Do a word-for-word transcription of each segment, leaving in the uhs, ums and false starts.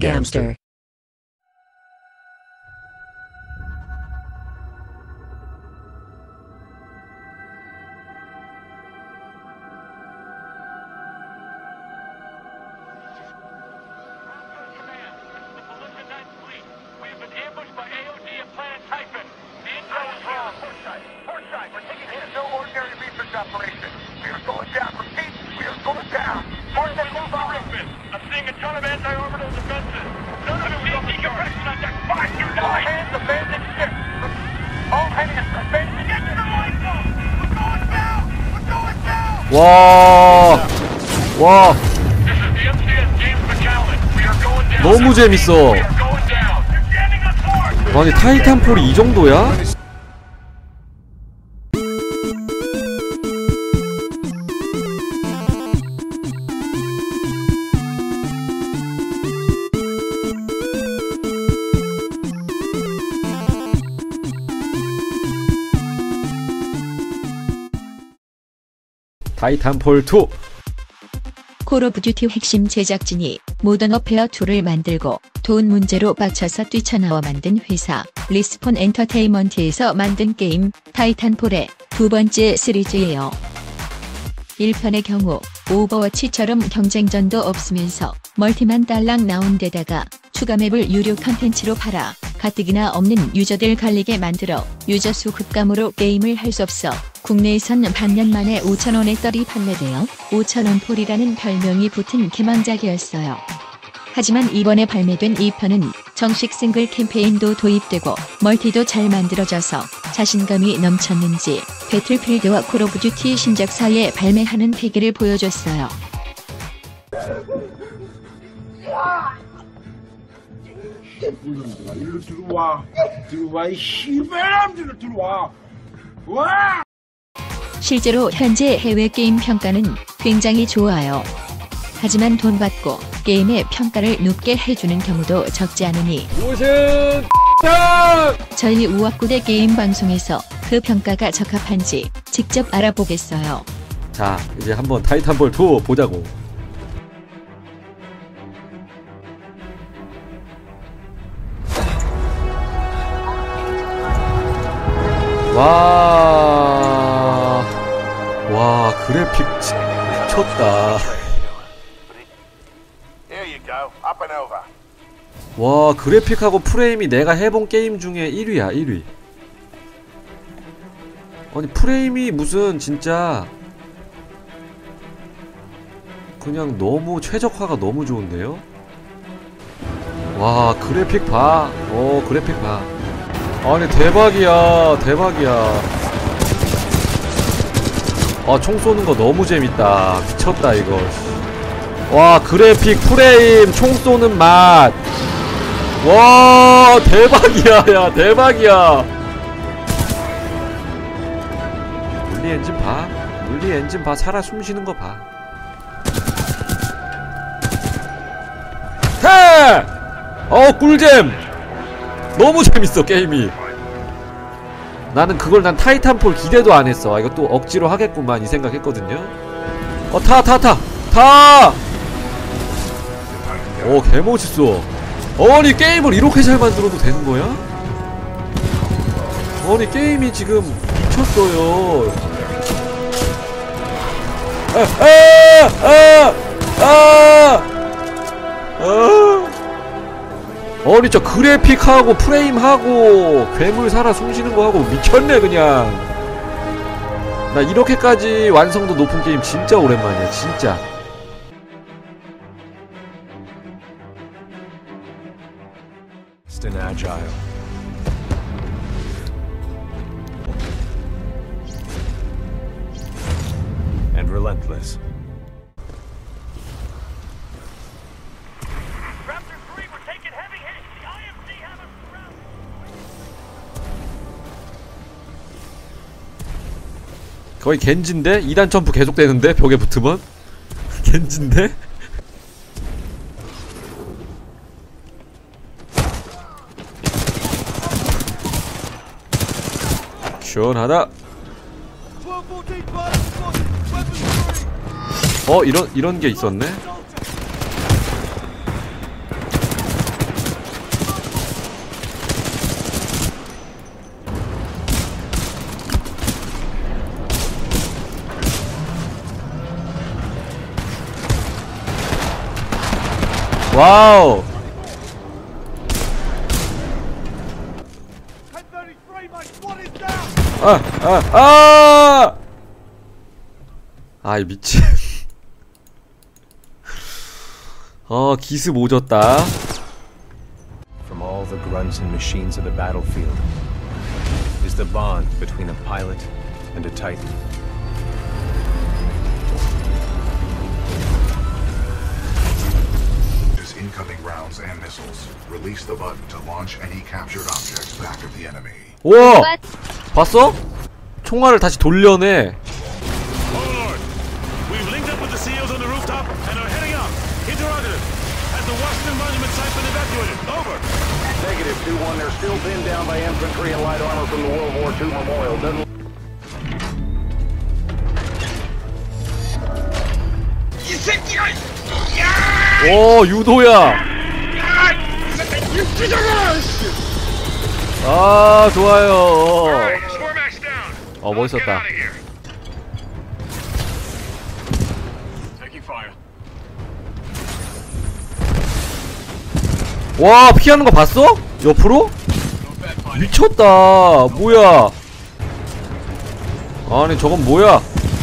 Gamster. 와, 와, 너무 재밌어. 아니 타이탄폴이 이 정도야? 타이탄폴 투. 콜 오브 듀티 핵심 제작진이 모던 워페어 투를 만들고 돈 문제로 빡쳐서 뛰쳐나와 만든 회사 리스폰 엔터테인먼트에서 만든 게임 타이탄폴의 두 번째 시리즈예요. 일 편의 경우 오버워치처럼 경쟁전도 없으면서 멀티만 딸랑 나온 데다가 추가 맵을 유료 컨텐츠로 팔아 가뜩이나 없는 유저들 갈리게 만들어 유저 수 급감으로 게임을 할 수 없어 국내에선 반년 만에 오천 원에 떨이 판매되어 오천 원 폴이라는 별명이 붙은 개망작이었어요. 하지만 이번에 발매된 이 편은 정식 싱글 캠페인도 도입되고 멀티도 잘 만들어져서 자신감이 넘쳤는지 배틀필드와 콜 오브 듀티 신작사에 발매하는 패기를 보여줬어요. 일로 들어와. 들어와 이 씨발놈들로 들어와. 와! 실제로 현재 해외 게임 평가는 굉장히 좋아요. 하지만 돈 받고 게임의 평가를 높게 해주는 경우도 적지 않으니 무슨 저희 우악구대 게임 방송에서 그 평가가 적합한지 직접 알아보겠어요. 자, 이제 한번 타이탄폴 투 보자고. 와, 와 그래픽 미쳤다. 와 그래픽하고 프레임이 내가 해본 게임 중에 일 위야 일 위. 아니 프레임이 무슨 진짜 그냥 너무 최적화가 너무 좋은데요? 와 그래픽 봐. 어 그래픽 봐. 아니 대박이야 대박이야. 아 총 쏘는 거 너무 재밌다. 미쳤다 이거. 와 그래픽 프레임 총 쏘는 맛. 와 대박이야 야 대박이야. 물리 엔진 봐. 물리 엔진 봐. 살아 숨쉬는 거 봐. 해! 어 꿀잼. 너무 재밌어 게임이. 나는 그걸 난 타이탄폴 기대도 안했어. 아, 이거 또 억지로 하겠구만 이 생각했거든요. 어 타 타 타 타! 오 개멋있어. 아니 게임을 이렇게 잘 만들어도 되는 거야? 아니 게임이 지금 미쳤어요. 아아아아아 아, 아, 아. 아니 저 그래픽하고 프레임하고 괴물 살아 숨쉬는 거 하고 미쳤네 그냥. 나 이렇게까지 완성도 높은 게임 진짜 오랜만이야 진짜. And agile. And relentless. Raptor three, we're taking heavy hits. The I M C have us surrounded. 거의 겐지인데? 이 단 점프 계속 되는데? 벽에 붙으면? 겐지인데? 시원하다. 어 이런 이런 게 있었네. 와우. 아, 아, 아! 아이, 미친. 어, 기습 오졌다. From all the grunts and machines of the battlefield is the bond between a pilot and a Titan. As incoming rounds and missiles, release the button to launch any captured objects back of the enemy. 우와! 봤어? 총알을 다시 돌려내. Overlord, we've linked up with the C Os on the rooftop and are heading out. Interrogative. Has the Washington Monument site been evacuated? Over. Negative, two one. They're still pinned down by infantry and light armor from the World War Two memorial. Doesn't... 이 새끼가! 오, 유도야. 이 새끼 육지잖아! 아, 좋아요. Four max down. 어, 멋있었다. Taking fire. 와, 피하는 거 봤어? 옆으로? 미쳤다. 뭐야? 아니, 저건 뭐야?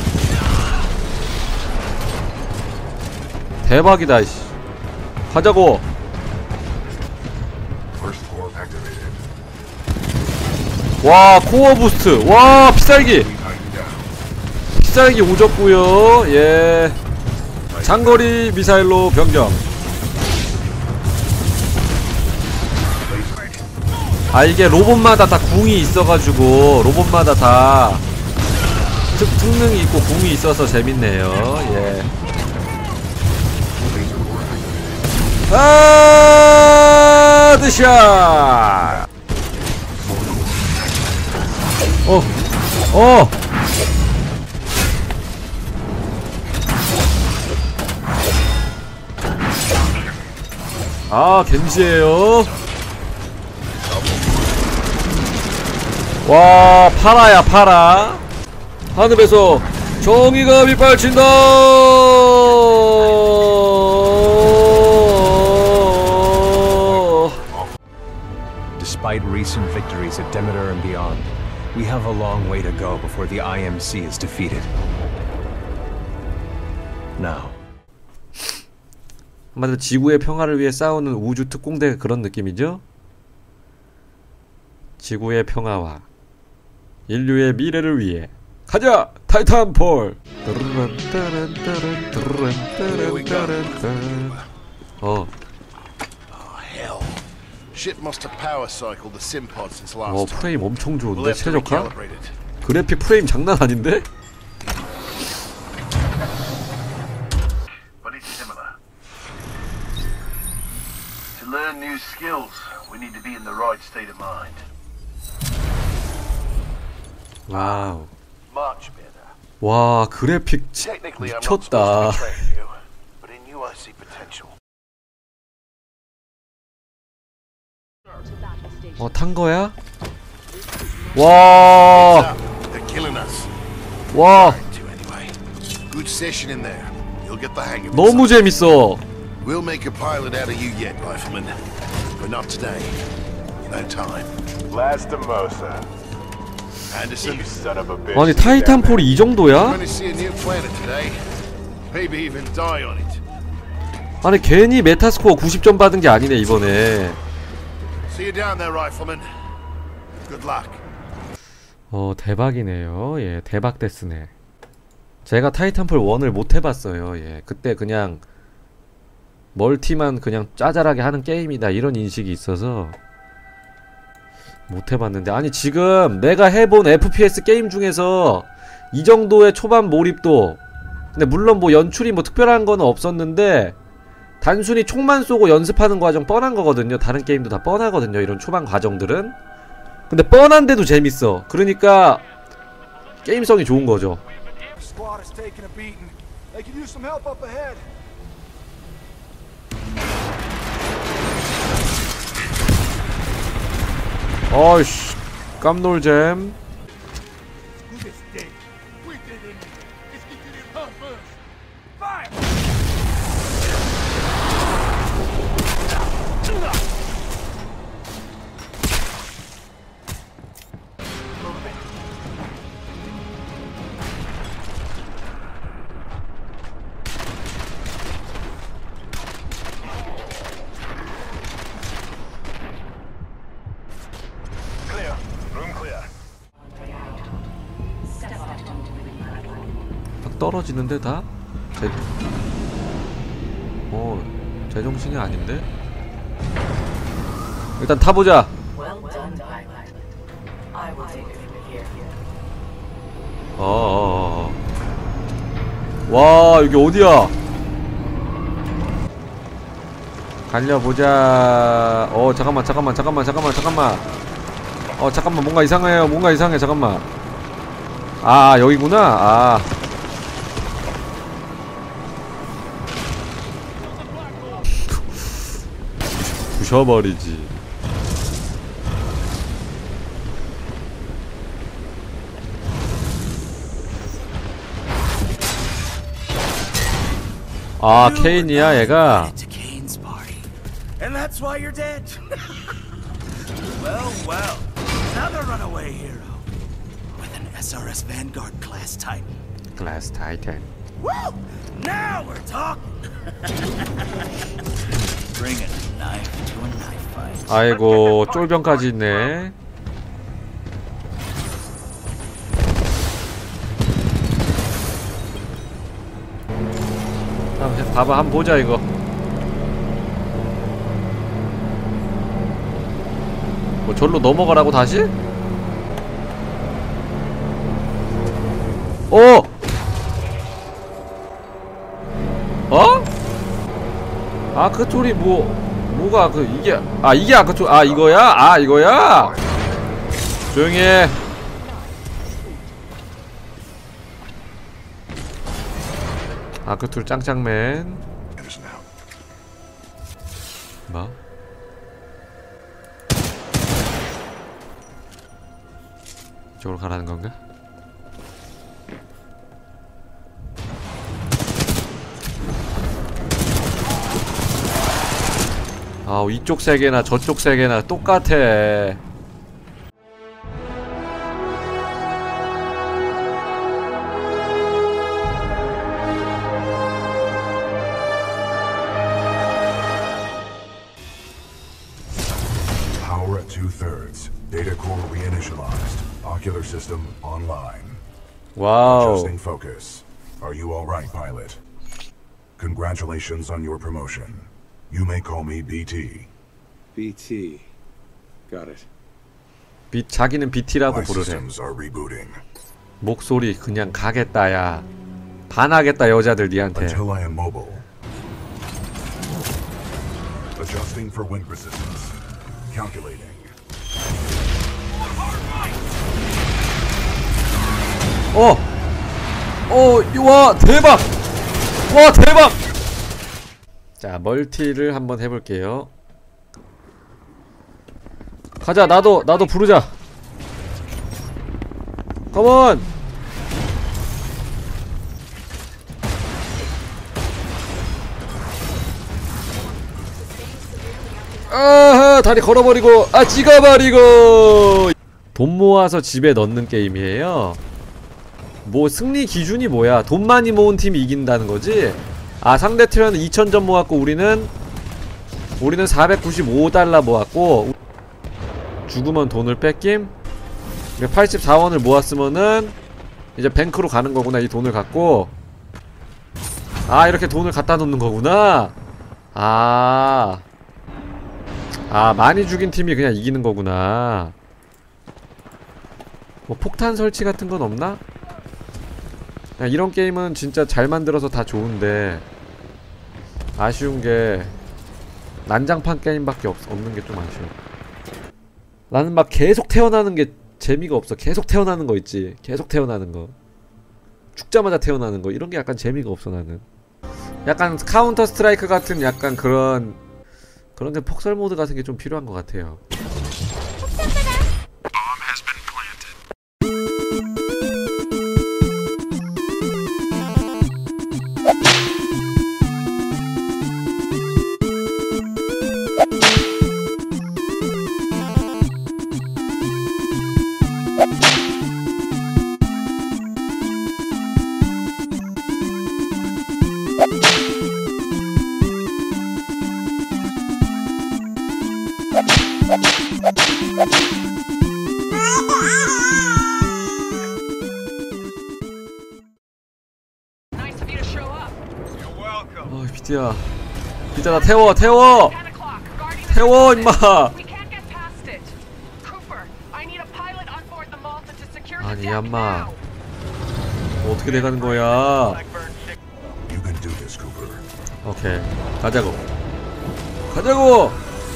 대박이다, 씨. 가자고. First core activated. 와, 코어 부스트. 와, 피살기. Titan down. 피살기 오졌고요. 예. 장거리 미사일로 변경. 아, 이게 로봇마다 다 궁이 있어가지고 로봇마다 다 특, 특능이 있고 궁이 있어서 재밌네요. 예. 아, 드샷. 어, 어. 아, 겐지예요. 와, 파라야, 파라. 하늘에서 정의가 빗발친다. Despite recent victories at Demeter and beyond, we have a long way to go before the I M C is defeated. Now, 한마디로 지구의 평화를 위해 싸우는 우주 특공대 그런 느낌이죠? 지구의 평화와 인류의 미래를 위해 가자! 타이탄폴! 어, Hell. Ship must have power cycled the sim pod since last 어, time. 프레임 엄청 We'll 좋은데? have to 최적화? recalibrate it. 그래픽 프레임 장난 아닌데? But it's similar. To learn new skills, we need to be in the right state of mind. 와우. Much better. 와, 그래픽 치- Technically, I'm not supposed to 미쳤다. be training you, but in you I see potential. 어, 탄 거야? 와, They're killing us. 와, To anyway. Good session in there. You'll get the hang of it. 너무 재밌어. We'll make a pilot out of you yet, Rifleman. But not today. No time. Lastimosa. Anderson, You son of a bitch. 아니, 타이탄폴이 이 I'm 정도야? going to see a new planet today. Maybe even die on it. 아니, 괜히 메타스코어 구십 점 받은 게 아니네, 이번에. See you down there, Rifleman. Good luck. 어, 대박이네요. 예, 대박 데스네. 제가 타이탄폴 일을 못 해봤어요. 예, 그때 그냥 멀티만 그냥 짜잘하게 하는 게임이다 이런 인식이 있어서 못 해봤는데, 아니 지금 내가 해본 에프피에스 게임 중에서 이 정도의 초반 몰입도, 근데 물론 뭐 연출이 뭐 특별한 거는 없었는데 단순히 총만 쏘고 연습하는 과정 뻔한 거거든요. 다른 게임도 다 뻔하거든요, 이런 초반 과정들은. 근데 뻔한데도 재밌어. 그러니까 게임성이 좋은 거죠. Squad is taking a beating. They could use some help up ahead. 어이씨, 깜놀잼. Who gets dead? We did it. Let's get to the pump first. Fire! 떨어지는데 다? 제... 어... 제정신이 아닌데? 일단 타보자! 어어어어 와 여기 어디야? 달려보자. 어 잠깐만 잠깐만 잠깐만 잠깐만 잠깐만 어 잠깐만 뭔가 이상해요. 뭔가 이상해. 잠깐만. 아 여기구나. 아 부셔버리지. 아 케인이야 얘가. And that's why you're dead. Well, well. Another runaway hero with an S R S Vanguard class Titan. Class Titan. Woo! Now we're talking. Bring a knife to a knife fight. 아이고 쫄병까지 있네. 자, 봐봐 한번 보자 이거. 뭐 절로 넘어가라고 다시? 어! 어? 아크토리 뭐 뭐가 그 이게 아 이게 아크토 아 이거야? 아 이거야? 조용히 해. 아크토리 짱짱맨. 뭐? 이쪽으로 가라는 건가? 아 이쪽 세계나 저쪽 세계나 똑같아. Power at two-thirds. Data core reinitialized. Ocular system online. 와우. Adjusting focus. Are you all right, pilot? Congratulations on your promotion. You may call me B-T. B-T. Got it. 비, 자기는 비티라고 My 부르래. systems are rebooting. 목소리 그냥 가겠다야. 반하겠다 여자들 니한테. Until I am mobile. Adjusting for wind resistance. Calculating. 어! 어! 와 대박! 와 대박! 자 멀티를 한번 해볼게요. 가자. 나도 나도 부르자. 컴온. 아하 다리 걸어버리고 아 찍어버리고. 돈 모아서 집에 넣는 게임이에요. 뭐 승리 기준이 뭐야? 돈 많이 모은 팀이 이긴다는 거지? 아 상대 트레는 이천 점 모았고 우리는 우리는 사백구십오 달러 모았고 죽으면 돈을 뺏김. 팔십사 원을 모았으면은 이제 뱅크로 가는 거구나. 이 돈을 갖고. 아 이렇게 돈을 갖다 놓는 거구나. 아 아 많이 죽인 팀이 그냥 이기는 거구나. 뭐 폭탄 설치 같은 건 없나? 야, 이런 게임은 진짜 잘 만들어서 다 좋은데 아쉬운 게 난장판 게임밖에 없, 없는 게 좀 아쉬워. 나는 막 계속 태어나는 게 재미가 없어. 계속 태어나는 거 있지. 계속 태어나는 거. 죽자마자 태어나는 거. 이런 게 약간 재미가 없어 나는. 약간 카운터 스트라이크 같은 약간 그런 그런 게 폭설 모드 같은 게 좀 필요한 것 같아요. You 비티야. 비티야 나 태워 태워 태워 임마. 아니 얌마 뭐 어떻게 돼가는 거야. 오케이 가자고 가자고.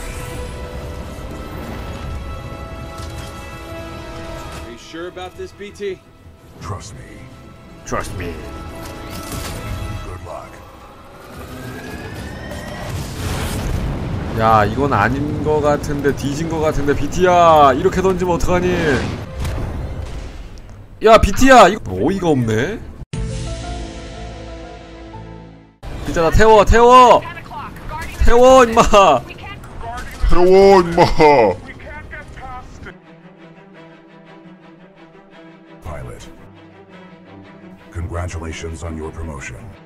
Are you sure about this, 비티? Trust me. Trust me. Good luck. 야 이건 아닌 거 같은데 뒤진 거 같은데 비티야 이렇게 던지면 어떡하니. 야 비티야 이거 어이가 없네. 비티야 나 태워 태워 태워 임마 태워 임마. Pilot, congratulations on your promotion.